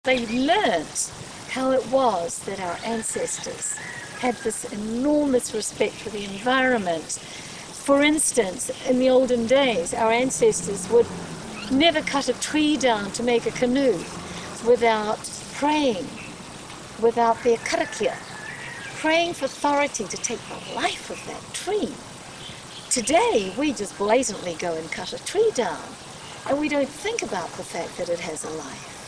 They learnt how it was that our ancestors had this enormous respect for the environment. For instance, in the olden days, our ancestors would never cut a tree down to make a canoe without praying, without their karakia, praying for authority to take the life of that tree. Today, we just blatantly go and cut a tree down, and we don't think about the fact that it has a life.